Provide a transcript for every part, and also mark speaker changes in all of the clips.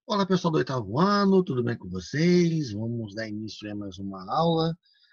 Speaker 1: Olá, pessoal do oitavo ano, tudo bem com vocês? Vamos dar início a mais uma aula.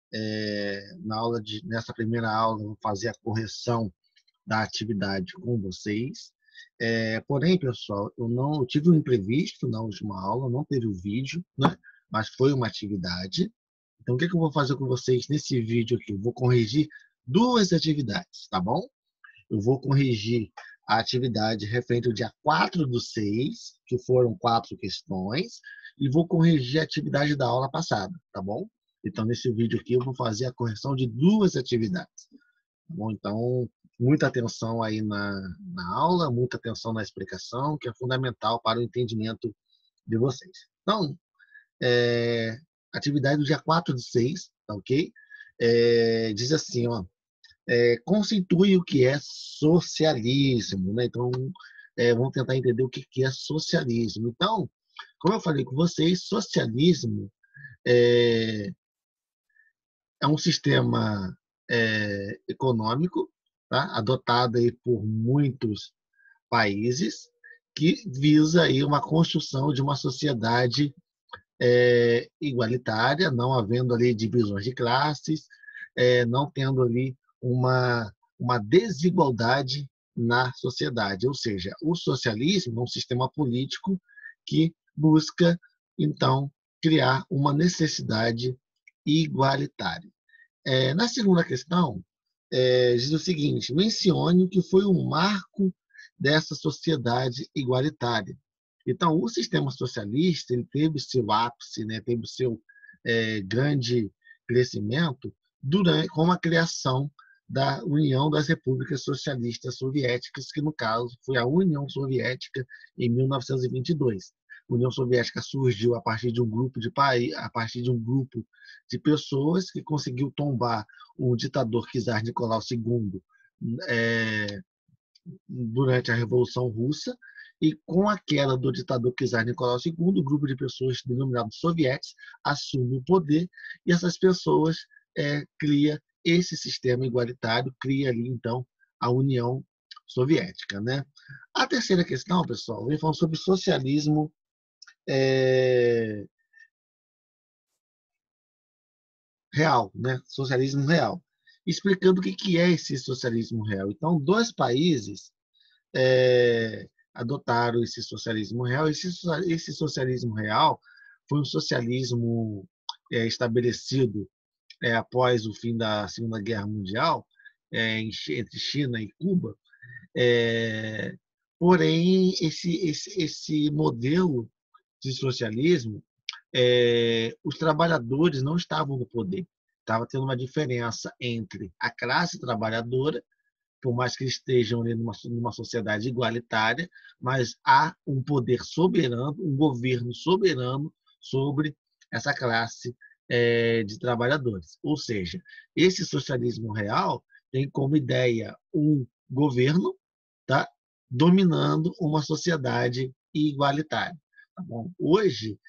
Speaker 1: Nessa primeira aula, eu vou fazer a correção da atividade com vocês. Porém, pessoal, eu tive um imprevisto na última aula, não teve o vídeo, né? Mas foi uma atividade. Então, o que eu vou fazer com vocês nesse vídeo aqui? Eu vou corrigir duas atividades, tá bom? Eu vou corrigir a atividade referente ao dia 4/6, que foram 4 questões, e vou corrigir a atividade da aula passada, tá bom? Então, nesse vídeo aqui, eu vou fazer a correção de duas atividades. Tá bom? Então, muita atenção aí na aula, muita atenção na explicação, que é fundamental para o entendimento de vocês. Então, é, atividade do dia 4/6, tá ok? Diz assim, ó, conceitue o que é socialismo, né? Então, vamos tentar entender o que é socialismo. Então, como eu falei com vocês, socialismo é, é um sistema econômico, tá? Adotado aí por muitos países que visa aí uma construção de uma sociedade igualitária, não havendo ali divisões de classes, não tendo ali uma desigualdade na sociedade. Ou seja, o socialismo é um sistema político que busca, então, criar uma necessidade igualitária. Na segunda questão, diz o seguinte: mencione o que foi o marco dessa sociedade igualitária. Então, o sistema socialista ele teve seu ápice, né, teve seu grande crescimento com a criação da União das Repúblicas Socialistas Soviéticas, que no caso foi a União Soviética em 1922. A União Soviética surgiu a partir de um grupo a partir de um grupo de pessoas que conseguiu tombar o ditador czar Nicolau II durante a Revolução Russa, e com a queda do ditador czar Nicolau II, o grupo de pessoas denominados sovietes assume o poder e essas pessoas cria esse sistema igualitário, cria ali então a União Soviética, né? A terceira questão, pessoal, vem falando sobre socialismo real, né? Socialismo real, explicando o que é esse socialismo real. Então, dois países adotaram esse socialismo real. Esse socialismo real foi um socialismo estabelecido após o fim da Segunda Guerra Mundial, entre China e Cuba. É, Porém, esse modelo de socialismo, os trabalhadores não estavam no poder. Estava tendo uma diferença entre a classe trabalhadora, por mais que eles estejam ali numa sociedade igualitária, mas há um poder soberano, um governo soberano sobre essa classe de trabalhadores. Ou seja, esse socialismo real tem como ideia um governo, tá, dominando uma sociedade igualitária. Tá bom? Hoje,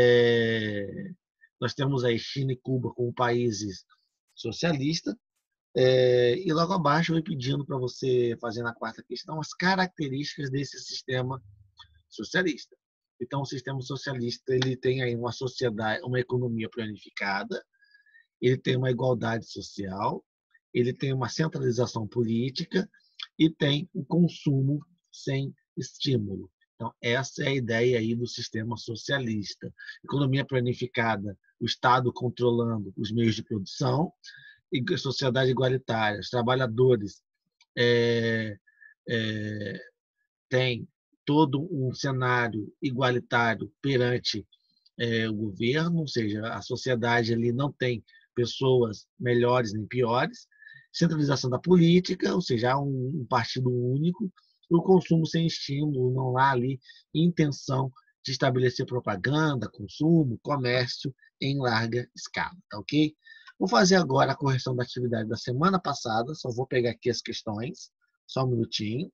Speaker 1: nós temos aí China e Cuba como países socialistas, e logo abaixo eu vou pedindo para você fazer na quarta questão as características desse sistema socialista. Então, o sistema socialista ele tem aí uma sociedade, uma economia planificada, ele tem uma igualdade social, ele tem uma centralização política e tem o consumo sem estímulo. Então, essa é a ideia aí do sistema socialista. Economia planificada, o Estado controlando os meios de produção, e sociedade igualitária, os trabalhadores é, é, têm todo um cenário igualitário perante o governo, ou seja, a sociedade ali não tem pessoas melhores nem piores, centralização da política, ou seja, há um partido único, o consumo sem estímulo, não há ali intenção de estabelecer propaganda, consumo, comércio em larga escala, tá ok? Vou fazer agora a correção da atividade da semana passada, só vou pegar aqui as questões, só um minutinho.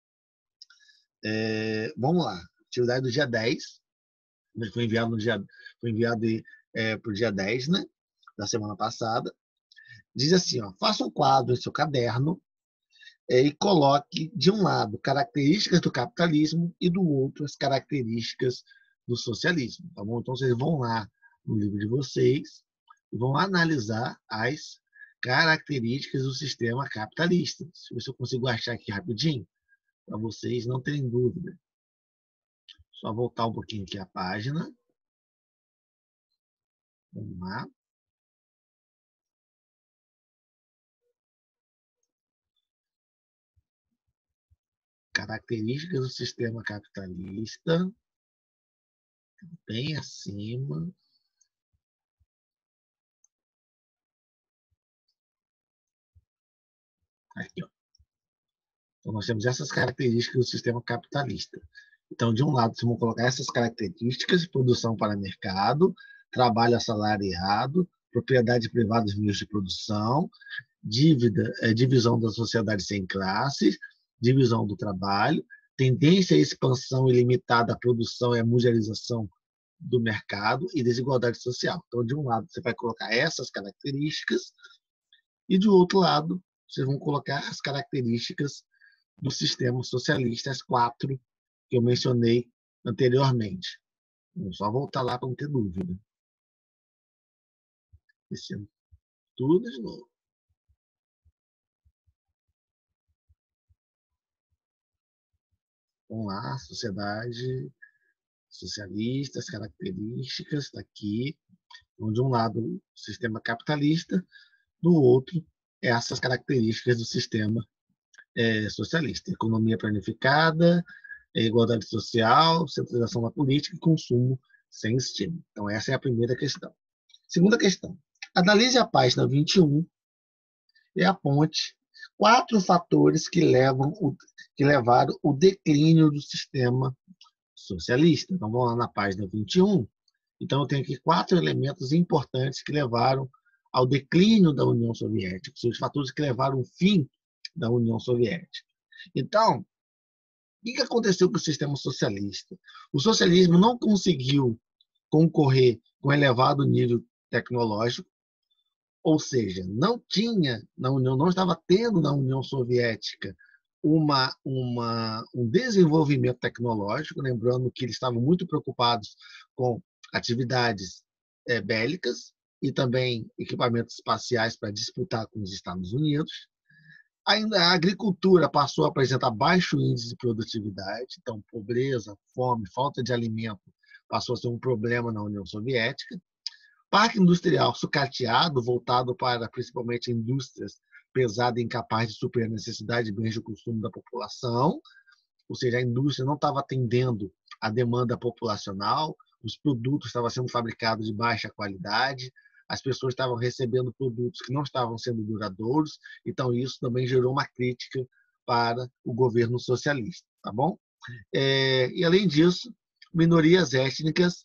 Speaker 1: Vamos lá, atividade do dia 10, foi enviado para o dia 10, né, da semana passada. Diz assim, ó, faça um quadro em seu caderno e coloque de um lado características do capitalismo e do outro as características do socialismo, tá bom? Então, vocês vão lá no livro de vocês e vão analisar as características do sistema capitalista. Se eu consigo achar aqui rapidinho, para vocês não terem dúvida. Só voltar um pouquinho aqui a página. Vamos lá. Características do sistema capitalista. Bem acima. Aqui, ó. Então, nós temos essas características do sistema capitalista. Então, de um lado, vocês vão colocar essas características: produção para mercado, trabalho assalariado, propriedade privada dos meios de produção, divisão da sociedade sem classes, divisão do trabalho, tendência à expansão ilimitada da produção e à mundialização do mercado e desigualdade social. Então, de um lado, você vai colocar essas características e, de outro lado, vocês vão colocar as características do sistema socialista, as 4 que eu mencionei anteriormente. Vamos só voltar lá para não ter dúvida. Descendo tudo de novo. Vamos lá, sociedade socialista, as características, está aqui. Então, de um lado, o sistema capitalista, do outro, essas características do sistema socialista. Economia planificada, igualdade social, centralização da política e consumo sem estímulo. Então, essa é a primeira questão. Segunda questão. Analise a página 21 e aponte 4 fatores que levaram o declínio do sistema socialista. Então, vamos lá na página 21. Então, eu tenho aqui 4 elementos importantes que levaram ao declínio da União Soviética, os fatores que levaram ao fim da União Soviética. Então, o que aconteceu com o sistema socialista? O socialismo não conseguiu concorrer com elevado nível tecnológico, ou seja, não tinha na União, não estava tendo na União Soviética um desenvolvimento tecnológico, lembrando que eles estavam muito preocupados com atividades bélicas e também equipamentos espaciais para disputar com os Estados Unidos. Ainda a agricultura passou a apresentar baixo índice de produtividade, então pobreza, fome, falta de alimento passou a ser um problema na União Soviética. Parque industrial sucateado, voltado para principalmente indústrias pesadas e incapazes de suprir a necessidade de bens de consumo da população, ou seja, a indústria não estava atendendo a demanda populacional, os produtos estavam sendo fabricados de baixa qualidade, as pessoas estavam recebendo produtos que não estavam sendo duradouros, então isso também gerou uma crítica para o governo socialista, tá bom? E além disso, minorias étnicas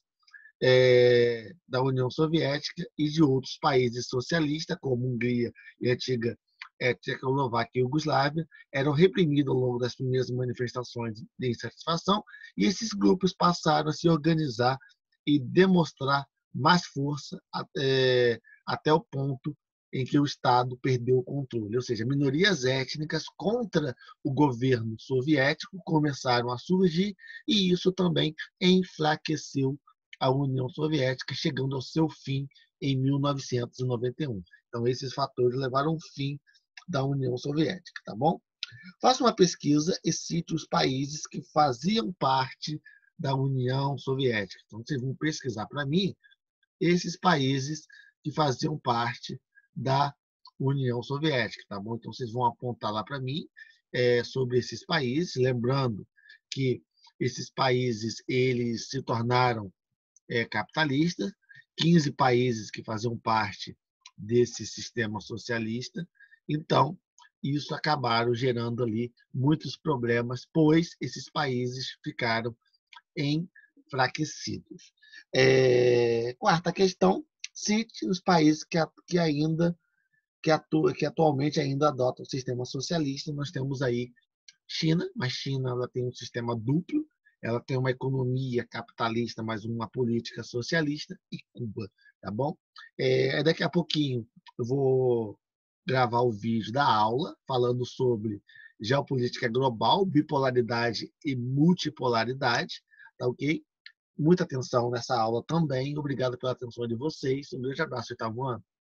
Speaker 1: da União Soviética e de outros países socialistas, como Hungria e a antiga Tchecoslováquia e Iugoslávia, eram reprimidos ao longo das primeiras manifestações de insatisfação, e esses grupos passaram a se organizar e demonstrar mais força até o ponto em que o Estado perdeu o controle. Ou seja, minorias étnicas contra o governo soviético começaram a surgir, e isso também enfraqueceu a União Soviética, chegando ao seu fim em 1991. Então, esses fatores levaram ao fim da União Soviética, tá bom? Faça uma pesquisa e cite os países que faziam parte da União Soviética. Então, vocês vão pesquisar para mim esses países que faziam parte da União Soviética, tá bom? Então, vocês vão apontar lá para mim sobre esses países, lembrando que esses países eles se tornaram capitalistas, 15 países que faziam parte desse sistema socialista. Então, isso acabaram gerando ali muitos problemas, pois esses países ficaram enfraquecidos. Quarta questão, cite os países que atualmente ainda adotam o sistema socialista. Nós temos aí China, mas China ela tem um sistema duplo, ela tem uma economia capitalista, mas uma política socialista, e Cuba, tá bom? Daqui a pouquinho eu vou gravar o vídeo da aula falando sobre geopolítica global, bipolaridade e multipolaridade, tá ok? muita atenção nessa aula também. Obrigado pela atenção de vocês. Um grande abraço, oitavo ano.